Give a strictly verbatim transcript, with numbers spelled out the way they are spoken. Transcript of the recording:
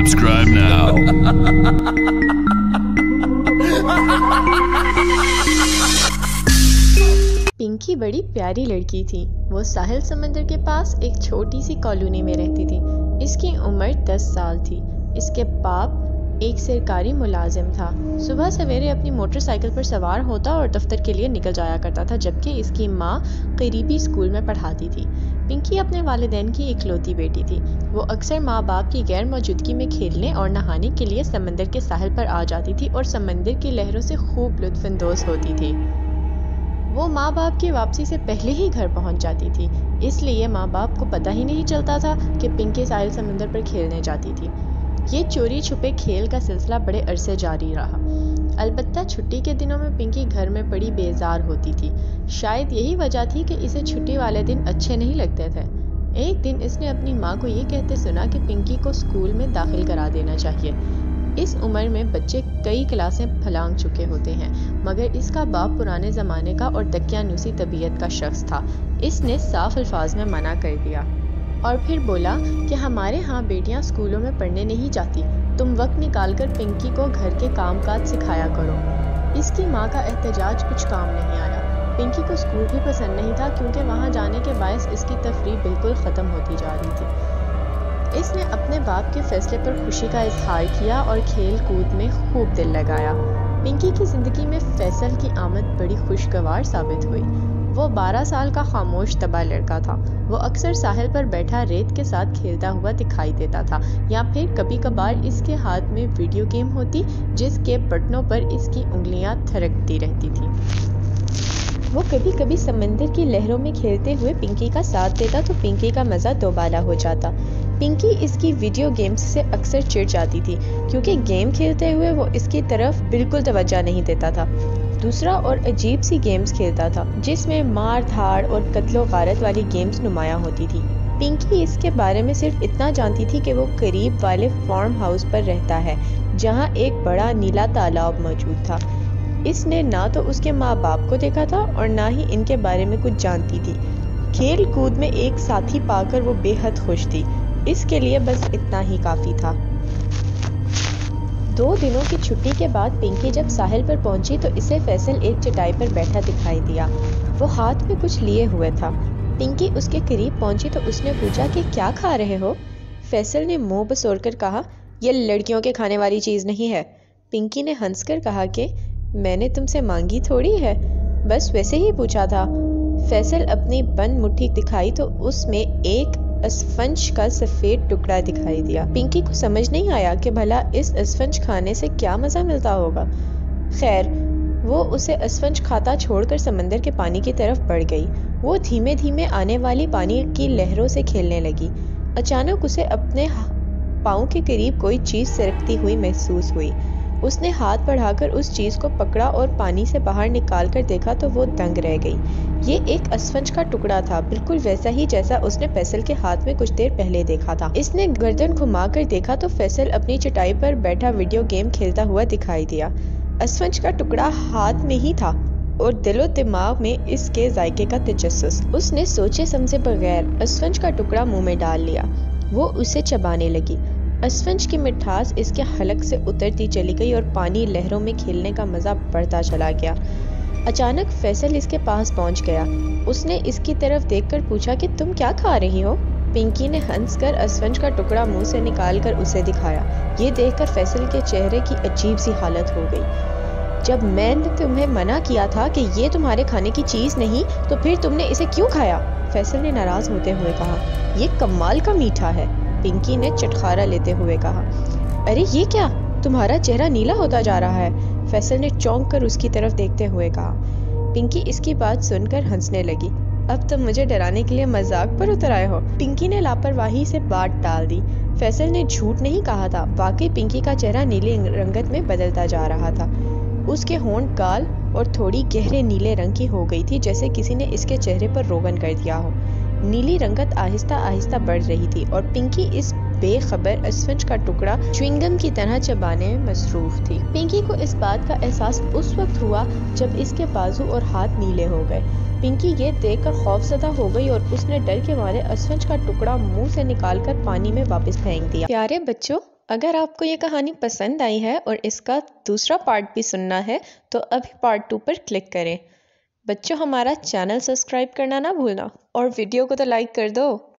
subscribe now. Pinky बड़ी प्यारी लड़की थी। वो साहिल समंदर के पास एक छोटी सी कॉलोनी में रहती थी। इसकी उम्र दस साल थी। इसके बाप एक सरकारी मुलाजिम था। सुबह सवेरे अपनी मोटरसाइकिल पर सवार होता और दफ्तर के लिए निकल जाया करता था, जबकि इसकी माँ करीबी स्कूल में पढ़ाती थी। पिंकी अपने वालिदैन की इकलौती बेटी थी। वो अक्सर माँ बाप की गैर मौजूदगी में खेलने और नहाने के लिए समंदर के साहिल पर आ जाती थी और समंदर की लहरों से खूब लुत्फानंदोज़ होती थी। वो माँ बाप की वापसी से पहले ही घर पहुंच जाती थी, इसलिए माँ बाप को पता ही नहीं चलता था कि पिंकी साहिल समंदर पर खेलने जाती थी। ये चोरी छुपे खेल का सिलसिला बड़े अरसे जारी रहा। अलबत्ता छुट्टी के दिनों में पिंकी घर में बड़ी बेजार होती थी। शायद यही वजह थी कि इसे छुट्टी वाले दिन अच्छे नहीं लगते थे। एक दिन इसने अपनी माँ को ये कहते सुना कि पिंकी को स्कूल में दाखिल करा देना चाहिए। इस उम्र में बच्चे कई क्लासें फलांग चुके होते हैं, मगर इसका बाप पुराने ज़माने का और दकियानूसी तबीयत का शख्स था। इसने साफ अल्फाज में मना कर दिया और फिर बोला कि हमारे यहाँ बेटियाँ स्कूलों में पढ़ने नहीं जाती, तुम वक्त निकाल कर पिंकी को घर के काम काज सिखाया करो। इसकी माँ का एहतजाज कुछ काम नहीं आया। पिंकी को स्कूल भी पसंद नहीं था, क्योंकि वहाँ जाने के बायस इसकी तफरीह बिल्कुल ख़त्म होती जा रही थी। इसने अपने बाप के फैसले पर खुशी का इजहार किया और खेल कूद में खूब दिल लगाया। पिंकी की ज़िंदगी में फैसल की आमद बड़ी खुशगवार साबित हुई। वो बारह साल का खामोश तबाह लड़का था। वो अक्सर साहिल पर बैठा रेत के साथ खेलता हुआ दिखाई देता था, या फिर कभी कभार इसके हाथ में वीडियो गेम होती जिसके बटनों पर इसकी उंगलियां थरकती रहती थी। वो कभी कभी समंदर की लहरों में खेलते हुए पिंकी का साथ देता तो पिंकी का मज़ा दोबाला हो जाता। पिंकी इसकी वीडियो गेम्स से अक्सर चिढ़ जाती थी, क्योंकि गेम खेलते हुए वो इसकी तरफ बिल्कुल तवज्जो नहीं देता था। दूसरा और अजीब सी गेम्स खेलता था, जिसमें मार धाड़ और कत्लो गारत वाली गेम्स नुमायां होती थी। पिंकी इसके बारे में सिर्फ इतना जानती थी कि वो करीब वाले फार्म हाउस पर रहता है, जहां एक बड़ा नीला तालाब मौजूद था। इसने ना तो उसके माँ बाप को देखा था और ना ही इनके बारे में कुछ जानती थी। खेल कूद में एक साथी पाकर वो बेहद खुश थी। इसके लिए बस इतना ही काफी था। दो दिनों की छुट्टी के बाद पिंकी जब साहिल पर पहुंची तो इसे फैसल एक चटाई पर बैठा दिखाई दिया। वो हाथ में कुछ लिए हुए था। पिंकी उसके करीब पहुंची तो उसने पूछा कि क्या खा रहे हो? फैसल ने मुंह बसोड़कर कहा, ये लड़कियों के खाने वाली चीज नहीं है। पिंकी ने हंसकर कहा कि मैंने तुमसे मांगी थोड़ी है, बस वैसे ही पूछा था। फैसल अपनी बंद मुट्ठी दिखाई तो उसमें एक अस्फंज का सफेद टुकड़ा दिखाई दिया। पिंकी को समझ नहीं आया कि भला इस अस्फंज खाने से क्या मजा मिलता होगा। खैर, वो उसे अस्फंज खाता छोड़कर समंदर के पानी की तरफ बढ़ गई। वो धीमे धीमे आने वाली पानी की लहरों से खेलने लगी। अचानक उसे अपने पाँव के करीब कोई चीज सरकती हुई महसूस हुई। उसने हाथ बढ़ाकर उस चीज को पकड़ा और पानी से बाहर निकाल कर देखा तो वो दंग रह गई। ये एक अस्फंज का टुकड़ा था, बिल्कुल वैसा ही जैसा उसने फैसल के हाथ में कुछ देर पहले देखा था। इसने गर्दन घुमाकर देखा तो फैसल अपनी चटाई पर बैठा वीडियो गेम खेलता हुआ दिखाई दिया। अस्फंज का टुकड़ा हाथ में ही था और दिलो दिमाग में इसके जायके का तजस्सुस। उसने सोचे समझे बगैर अस्फंज का टुकड़ा मुंह में डाल लिया। वो उसे चबाने लगी। अस्फंज की मिठास इसके हलक से उतरती चली गई और पानी लहरों में खेलने का मजा बढ़ता चला गया। अचानक फैसल इसके पास पहुंच गया। उसने इसकी तरफ देखकर पूछा कि तुम क्या खा रही हो? पिंकी ने हंसकर अस्फंज का टुकड़ा मुंह से निकालकर उसे दिखाया। ये देखकर फैसल के चेहरे की अजीब सी हालत हो गई। जब मैंने तुम्हें मना किया था कि ये तुम्हारे खाने की चीज नहीं, तो फिर तुमने इसे क्यों खाया? फैसल ने नाराज होते हुए कहा। ये कमाल का मीठा है, पिंकी ने चटखारा लेते हुए कहा। अरे ये क्या, तुम्हारा चेहरा नीला होता जा रहा है, फैसल ने चौंक कर उसकी तरफ देखते हुए कहा। पिंकी इसकी बात सुनकर हंसने लगी। अब तुम मुझे डराने के लिए मजाक पर उतर आए हो? पिंकी ने लापरवाही से बात टाल दी। फैसल ने झूठ नहीं कहा था, वाकई पिंकी का चेहरा नीली रंगत में बदलता जा रहा था। उसके होंठ गाल और थोड़ी गहरे नीले रंग की हो गई थी, जैसे किसी ने इसके चेहरे पर रोगन कर दिया हो। नीली रंगत आहिस्ता आहिस्ता बढ़ रही थी और पिंकी इस बेखबर अस्फंज का टुकड़ा च्युइंगम की तरह चबाने में मसरूफ थी। पिंकी को इस बात का एहसास उस वक्त हुआ जब इसके बाजू और हाथ नीले हो गए। पिंकी ये देखकर खौफजदा हो गई और उसने डर के मारे अस्फंज का टुकड़ा मुंह से निकालकर पानी में वापस फेंक दिया। प्यारे बच्चों, اگر آپ کو یہ کہانی پسند آئی ہے اور اس کا دوسرا پارٹ بھی سننا ہے تو ابھی پارٹ ٹو پر کلک کریں۔ بچوں، ہمارا چینل سبسکرائب کرنا نہ بھولنا اور ویڈیو کو تو لائک کر دو۔